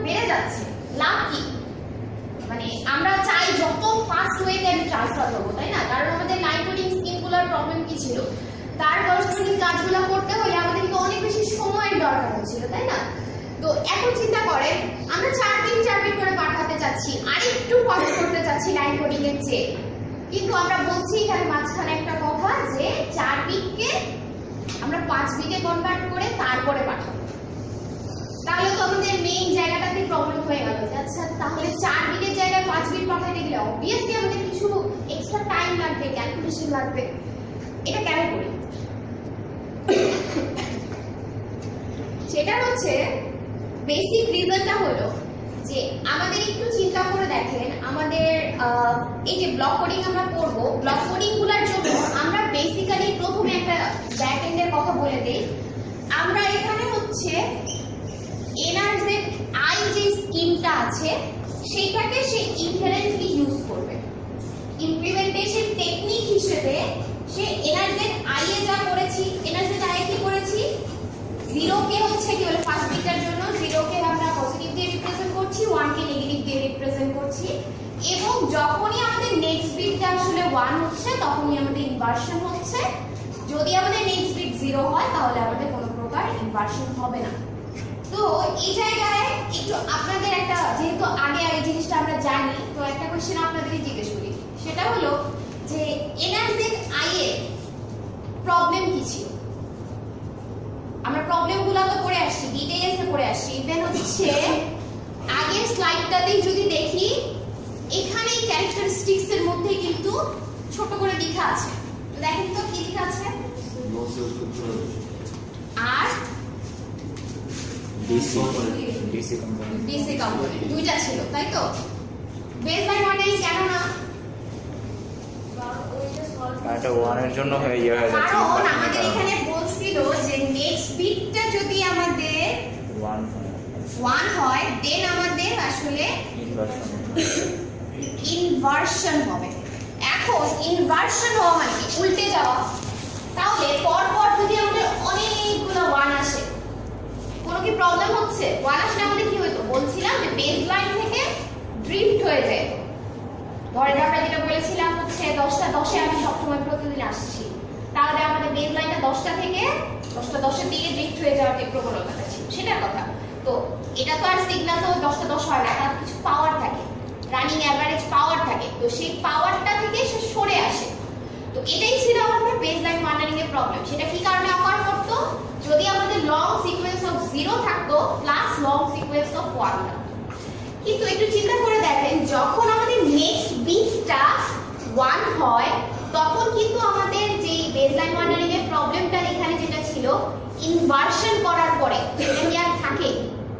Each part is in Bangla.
বেড়ে যাচ্ছে, লাভ কি? মানে আমরা চাই যত ফাস্ট ওয়েতে আমি ট্রান্সফার করবো, তাই না? কারণ আমাদের লাইন কোডিং স্কিমগুলোর প্রবলেম কি ছিল, তার করেসপন্ডিং কাজগুলো করতে হলে আমাদের কিন্তু অনেক বেশি সময়ের দরকার হচ্ছিল, তাই না? তো এখন চিন্তা করেন আমরা 4 বিট করে পাঠাতে চাচ্ছি, আর একটু ফাস্ট করতে চাচ্ছি লাইন কোডিং এর চেয়ে, কিন্তু আমরা বলছি এখানে মাঝখানে একটা কথা যে 4 বিটকে আমরা 5 বিটে কনভার্ট করে তারপরে পাঠাবো। তাহলে তো আমাদের মেইন জায়গাটাতে প্রবলেম হয়ে গেল যে আচ্ছা তাহলে 4 বিটের জায়গায় 5 বিট পাঠাতে গেলে অবভিয়াসলি আমাদের কিছু এক্সট্রা টাইম লাগবে, ক্যালকুলেশন লাগবে। এটা কেন করি? সেটা হচ্ছে বেসিক রিজনটা হলো যে আমাদের একটু চিন্তা করে দেখেন, আমাদের এই যে ব্লক কোডিং আমরা করব, ব্লক কোডিং গুলোর জন্য আমরা বেসিক্যালি প্রথমে একটা ব্যাক এন্ডের কথা বলে দেই। আমরা এখানে হচ্ছে NRZ-I যে স্কিমটা আছে সেইটাকে সে ইনহেরেন্টলি ইউজ করবে। ইমপ্লিমেন্টেশন টেকনিক হিসেবে সে NRZ-I এ যা করেছি, NRZ-I এ কি করেছি, 0 কে হচ্ছে কি বলে ফার্স্ট বিটের জন্য 0 কে আমরা পজিটিভ দিয়ে রিপ্রেজেন্ট করছি, 1 কে নেগেটিভ দিয়ে রিপ্রেজেন্ট করছি, এবং যখনই আমাদের নেক্সট বিটটা আসলে 1 হচ্ছে তখনই আমাদের ইনভার্সন হচ্ছে। যদি আমাদের নেক্সট বিট 0 হয় তাহলে আমাদের কোনো প্রকার ইনভার্সন হবে না। তো এই জায়গায় একটু আপনাদের একটা, যেহেতু আগে এই জিনিসটা আমরা জানি, তো একটা কোশ্চেন আপনাদেরই জিজ্ঞেস করি, সেটা হলো যে NRZ-I এর প্রবলেম কি ছিল? আমরা প্রবলেমগুলো তো পড়ে আসছি, ডিটেইলসে পড়ে আসছি। ইভেন হচ্ছে আগের স্লাইডটাতেই যদি দেখি, এখানে ক্যারেক্টারিস্টিক্স এর মধ্যে কিন্তু ছোট করে লেখা আছে, দেখেন তো কি লেখা আছে, আর ডিসি কম্পোনেন্ট দুইটা ছিল, তাই তো? বেসলাইন মডেল কেন না? এটা 1 এর জন্য হয়ে যাচ্ছে, কারণ আমাদের এখানে বলছিল যে নেক্সট বিটটা যদি আমাদের 1 হয় দেন আমাদের আসলে ইনভার্সন হবে। এখন ইনভার্সন হওয়া মানে কি? উল্টে যাওয়া। তাহলে পরপর যদি আমাদের অনেকগুলো 1 আসে, কোনো কি প্রবলেম হচ্ছে? 1 আসলে আমাদের কি হতো? বলছিলাম যে বেসলাইন থেকে ড্রিফট হয়ে যায়। ধরেন আমরা যেটা বলেছিলাম হচ্ছে 10টা 10-এ আমি সবসময় প্রতিদিন আসছি, তাহলে আমাদের বেসলাইনটা 10টা থেকে 10টা 10-এর দিকে ড্রিফট হয়ে যাওয়ার যে প্রবণতাটা ছিল সেটার কথা। তো এটা তো আর সিগন্যাল তো 10টা 10 হয় না, তার কিছু পাওয়ার থাকে, রানিং অ্যাভারেজ পাওয়ার থাকে, তো সেই পাওয়ারটা থেকে সে সরে আসে। তো এটাই ছিল আমাদের বেসলাইন ওয়ান্ডারিং এর প্রবলেম। সেটা কি কারণে অকার করতো? যদি আমাদের লং সিকোয়েন্স অফ 0 থাকতো প্লাস লং সিকোয়েন্স অফ 1 থাকতো। কিন্তু একটু চিন্তা করে দেখেন, যখন আমাদের নেক্সট বিটটা 1 হয় তখন কিন্তু আমাদের যে বেসলাইন ওয়ান্ডারিং এর প্রবলেমটা এখানে যেটা ছিল, ইনভার্সন করার পরে এটা কি আর থাকে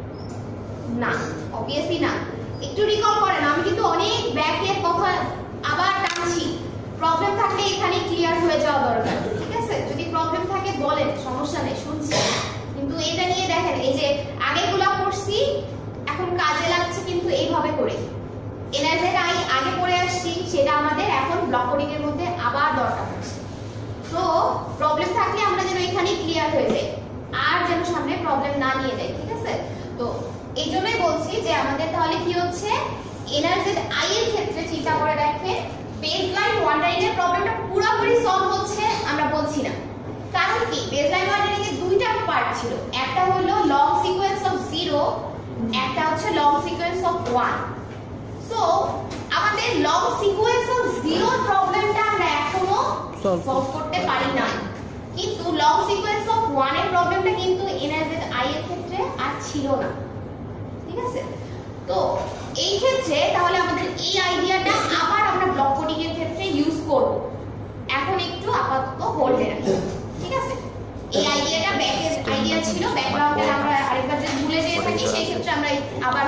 না? অবভিয়াসলি না। একটু রিকল করেন, আমি কিন্তু অনেক ব্যাকের কথা আবার টানছি। প্রবলেম থাকলে এখানে ক্লিয়ার হয়ে যাওয়া দরকার, ঠিক আছে? যদি প্রবলেম থাকে বলেন, সমস্যা নেই, শুনছি। কিন্তু এটা নিয়ে দেখেন, এই যে আগেগুলা পড়ছি এখন কাজে লাগছে কিন্তু এইভাবে করে। NRZ-I আগে পড়ে আসছি, সেটা আমাদের এখন ব্লক কোডিং এর মধ্যে আবার দরকার হচ্ছে। সো প্রবলেম থাকলে আমরা যেন এখানেই ক্লিয়ার হয়ে যাই, আর যেন সামনে প্রবলেম না নিয়ে যাই, ঠিক আছে? তো এই জন্যই বলছি যে আমাদের তাহলে কি হচ্ছে, NRZ-I এর ক্ষেত্রে চিন্তা করে দেখেন বেসলাইন ওয়ান্ডারিং এর প্রবলেমটা পুরোপুরি সলভ হচ্ছে আমরা বলছি না। কারণ কি? বেসলাইন ওয়ান্ডারিং এর দুইটা পার্ট ছিল, একটা হলো লং সিকোয়েন্স অফ 0, একটা হচ্ছে লং সিকোয়েন্স অফ 1। সো আমাদের লং সিকোয়েন্স অফ 0 প্রবলেমটা আমরা এখনো সলভ করতে পারি না, কিন্তু লং সিকোয়েন্স অফ 1 এর প্রবলেমটা কিন্তু NRZ-I এর ক্ষেত্রে আর ছিল না, ঠিক আছে? তো এই ক্ষেত্রে তাহলে আমাদের এই আইডিয়াটা আবার আমরা ব্লক কোডিং এর ক্ষেত্রে ইউজ করব। এখন একটু আপাতত হোল্ডে রাখি, ঠিক আছে? এই আইডিয়াটা ব্যাকের আইডিয়া ছিল, ব্যাকগ্রাউন্ডে আমরা আরেকবার যদি ভুলে যেয়ে থাকি সেই ক্ষেত্রে আমরা আবার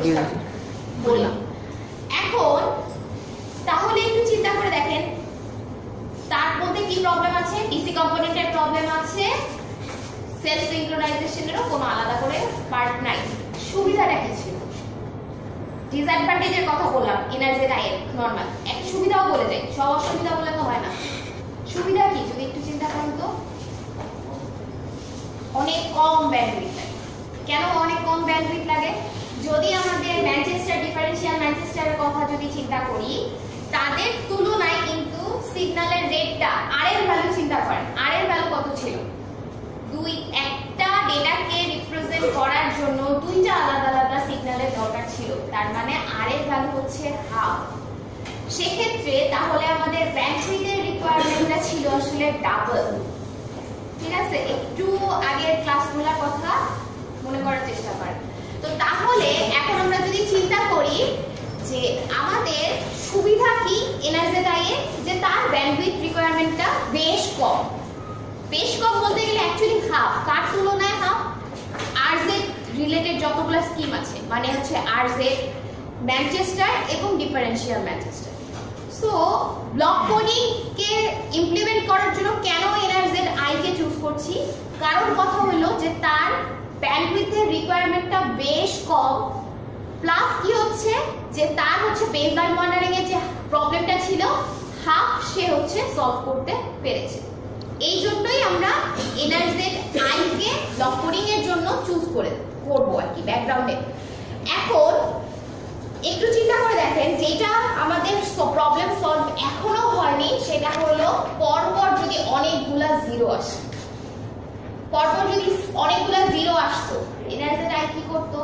বললাম। এখন তাহলে একটু চিন্তা করে দেখেন তার মধ্যে কি প্রবলেম আছে। ডিসি কম্পোনেন্টের প্রবলেম আছে, সেলফ সিনক্রোনাইজেশনেরও কোনো আলাদা করে পার্ট নাই। সুবিধাটা কি ছিল? ডিসঅ্যাডভান্টেজের কথা বললাম NRZ-I এর নরমাল, একটা সুবিধাও বলে যাই, সব অসুবিধা বলে তো হয় না। সুবিধা কি যদি একটু চিন্তা করেন তো? অনেক কম ব্যান্ডউইথ লাগে। কেন অনেক কম ব্যান্ডউইথ লাগে? যদি আমাদের ম্যানচেস্টার ডিফারেন্সিয়াল ম্যানচেস্টারের কথা যদি চিন্তা করি, তাদের তুলনায় কিন্তু সিগন্যালের রেটটা আর এর ভ্যালু চিন্তা করেন, আর এর ভ্যালু কত ছিল? একটা ডেটাকে রিপ্রেজেন্ট করার জন্য দুইটা আলাদা আলাদা সিগন্যালের দরকার ছিল, তার মানে আর এর ভ্যালু হচ্ছে হাফ। সেক্ষেত্রে তাহলে আমাদের ব্যান্ডউইথের রিকোয়ারমেন্টটা ছিল আসলে ডাবল। ঠিক আছে, একটু আগের ক্লাসগুলোর কথা মনে করার চেষ্টা করেন। তো তাহলে এখন আমরা যদি চিন্তা করি যে আমাদের সুবিধা কি এনআরজেড-আই এর, যে তার ব্যান্ডউইথ রিকোয়ারমেন্টটা বেশ কম। বেশ কম বলতে গেলে অ্যাকচুয়ালি হাফ। কার তুলনায় হাফ? আরজেড রিলেটেড যতগুলো স্কিম আছে, মানে হচ্ছে আরজেড, ম্যানচেস্টার এবং differential Manchester. So block coding কে ইমপ্লিমেন্ট করার জন্য কেন এনআরজেড-আই কে চুজ করছি? কারণ কথা হলো যে তার ব্যান্ডউইথের রিকোয়ারমেন্টটা বেশ কম, প্লাস কি হচ্ছে যে তার হচ্ছে বেসলাইন মনিটরিং এর যে প্রবলেমটা ছিল হাফ সে হচ্ছে সলভ করতে পেরেছে। এই জন্যই আমরা এনআরজেড-আই কে ব্লক কোডিং এর জন্য চুজ করব আর কি ব্যাকগ্রাউন্ডে। এখন একটু চিন্তা করে দেখেন, যেটা আমাদের প্রবলেম সলভ এখনো হয়নি সেটা হলো পরপর যদি অনেকগুলা জিরো আসে, পরপর যদি অনেকগুলা জিরো আসতো, এনআরজেড-আই কি করতো?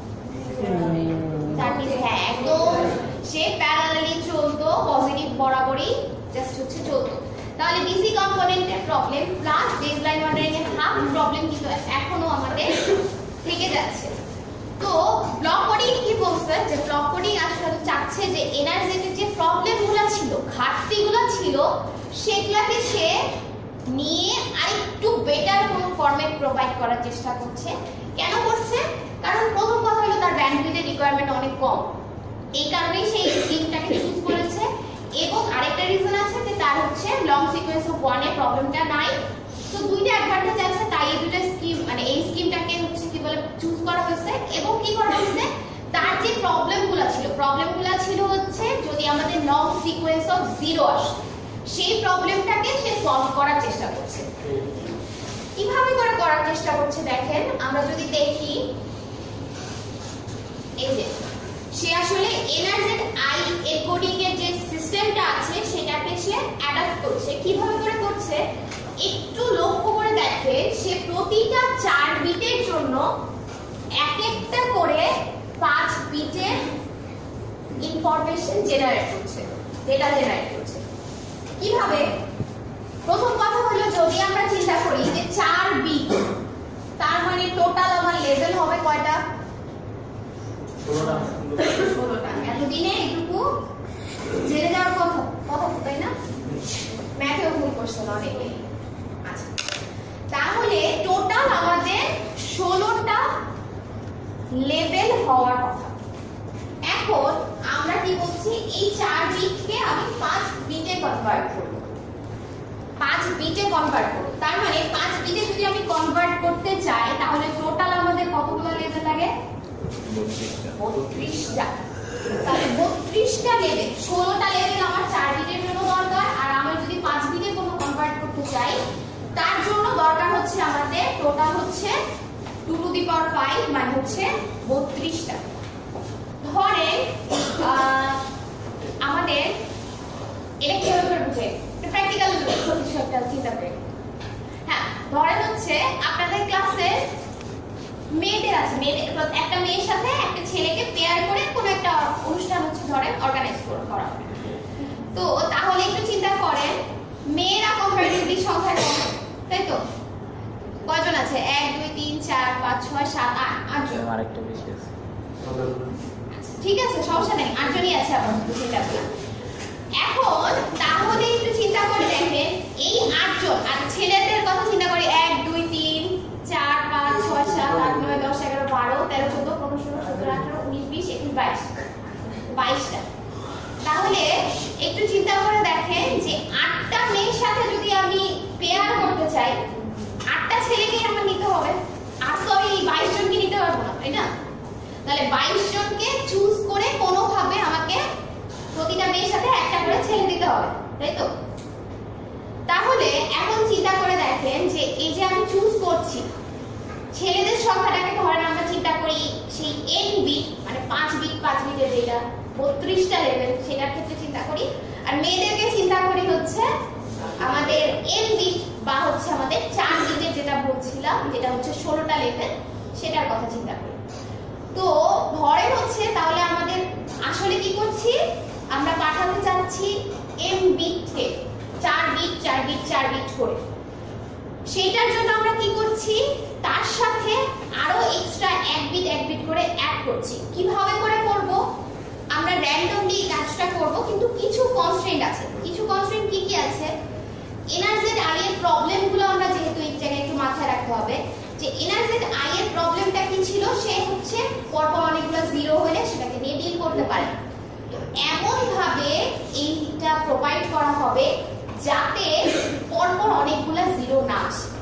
হ্যাঁ, একদম সে প্যারালালি চলতো, পজিটিভ বরাবরই জাস্ট হচ্ছে চলতো। তাহলে ডিসি কম্পোনেন্টের প্রবলেম প্লাস বেসলাইন মনিটরিং এর হাফ প্রবলেম কিন্তু এখনো আমাদের থেকে যাচ্ছে। তো ব্লক কোডিং কি বলছে, যে ব্লক কোডিং আসলে চাচ্ছে যে এনআরজেড-এর যে প্রবলেমগুলো ছিল, ঘাটতিগুলো ছিল, সেগুলোকে সে নিয়ে আরেকটু বেটার কোনো ফরম্যাট প্রোভাইড করার চেষ্টা করছে। কেন করছে? কারণ প্রথম কথা হলো তার ব্যান্ডউইথের রিকোয়ারমেন্ট অনেক কম, এই কারণেই সেই স্কিমটাকে চুজ করেছে। এবং আরেকটা রিজন আছে যে তার হচ্ছে লং সিকোয়েন্স অফ ওয়ান এর প্রবলেমটা নাই। তো দুইটা অ্যাডভান্টেজ আছে, তাই এই দুটো স্কিম মানে এই স্কিমটাকে হচ্ছে কি বলে চুজ করা হয়েছে। এবং কি করা হয়েছে, তার যে প্রবলেমগুলো ছিল হচ্ছে যদি আমাদের লং সিকোয়েন্স অফ জিরো আসে, সেই প্রবলেমটাকে সে সলভ করার চেষ্টা করছে। কিভাবে করে করার চেষ্টা করছে দেখেন, আমরা যদি দেখি এই যে সে আসলে এনআরজেড-আই এর কোডিং এর যে সিস্টেমটা আছে সেটাকে সে অ্যাডাপ্ট করছে। কিভাবে করে করছে একটু লক্ষ্য করে দেখে, সে প্রতিটা 4 বিটের জন্য এক একটা করে 5 বিটের ইনফরমেশন জেনারেট করছে, ডেটা জেনারেট করছে। কিভাবে? প্রথম কথা হলো যদি আমরা চিন্তা করি যে 4 বিট, তার মানে টোটাল আমার লেভেল হবে কয়টা? 16টা। এতদিনে এটুকু জেনে যাওয়ার কথা তাই না? ম্যাথেও ভুল করছে না অনেকে। আচ্ছা, তাহলে টোটাল আমাদের 16টা লেভেল হওয়ার কথা। এখন আমরা কি বলছি, এই 4 বিটকে আমি 5 বিটে কনভার্ট করব। 5 বিটে কনভার্ট করব, তার মানে 5 বিটে যদি আমি কনভার্ট করতে চাই তাহলে টোটাল আমাদের কতগুলো লেভেল লাগে? 32টা। তাহলে 32টা লেভেল, 16টা লেভেল আমার 4 বিটের জন্য দরকার। আর আমি যদি 5 বিটে কোনো কনভার্ট করতে চাই তার জন্য দরকার হচ্ছে আমাদের টোটাল হচ্ছে 2 টু দি পাওয়ার 5, মানে হচ্ছে 32টা। ধরেন আমাদের এটা কিভাবে করে বুঝে, প্র্যাকটিক্যাল একটা চিন্তা করে। হ্যাঁ, ধরেন হচ্ছে আপনাদের ক্লাসে মেয়েদের আছে, একটা মেয়ের সাথে একটা ছেলেকে পেয়ার করে কোনো একটা অনুষ্ঠান হচ্ছে ধরেন অর্গানাইজ করা হয়। তো তাহলে একটু চিন্তা করেন, মেয়েরা কম্পারেটিভলি সংখ্যা কম, তাই তো? কয়জন আছে? 1 2 3 4 5 6 7 8 8জন। আরেকটা বেশি আছে। ঠিক আছে, সমস্যা নেই, 8 জনই আছে আবার চিন্তা করি। এখন তাহলে একটু চিন্তা করে দেখেন, এই 8 জন আর ছেলেদের কথা চিন্তা করি, 1 2 3 4 5 6 7 8 9 10 11 12 13 14 15 16 17 18 19 20 21 22টা। তাহলে একটু চিন্তা করে দেখেন যে 8টা মেয়ের সাথে যদি আমি পেয়ার করতে চাই, 8টা ছেলেকে আমার নিতে হবে। আর তো আমি 22 জনকে নিতে পারবো না, তাই না? তাহলে 22 জনকে চুজ করে কোনোভাবে আমাকে প্রতিটা মেয়ের সাথে একটা করে ছেলে দিতে হবে, তাই তো? তাহলে এখন চিন্তা করে দেখেন যে এই যে আমি চুজ করছি ছেলেদের সংখ্যাটাকে, ধরেন আমরা চিন্তা করি সেই n বিট যেটা 32টা লেভেল সেটার ক্ষেত্রে চিন্তা করি। আর মেয়েদেরকে চিন্তা করি হচ্ছে আমাদের এম বিট বা হচ্ছে আমাদের 4 বিটের যেটা বলছিলাম, যেটা হচ্ছে 16টা লেভেল, সেটার কথা চিন্তা করি। তো ধরে হচ্ছে তাহলে আমাদের আসলে কি করছি, আমরা পাঠাতে চাচ্ছি এম বিটকে 4 বিট 4 বিট 4 বিট করে। সেটার জন্য আমরা কি করছি, তার সাথে আরো এক্সট্রা 1 বিট করে অ্যাড করছি। কিভাবে করে করব, আমরা র্যান্ডমলি কাজটা করব, কিন্তু কিছু কনস্ট্রেন্ট আছে। কিছু কনস্ট্রেন্ট কি কি আছে, এনআরজেড আই এর প্রবলেমগুলো আমরা যেহেতু এই জায়গায় একটু মাথায় রাখতে হবে যে এনআরজেড আই এর প্রবলেমটা কি ছিল, সে হচ্ছে পরপর অনেকগুলো জিরো হলে সেটাকে নিয়ে ডিল করতে পারে। তো এমন ভাবে এইটা প্রোভাইড করা হবে যাতে পরপর অনেকগুলো জিরো না আসে।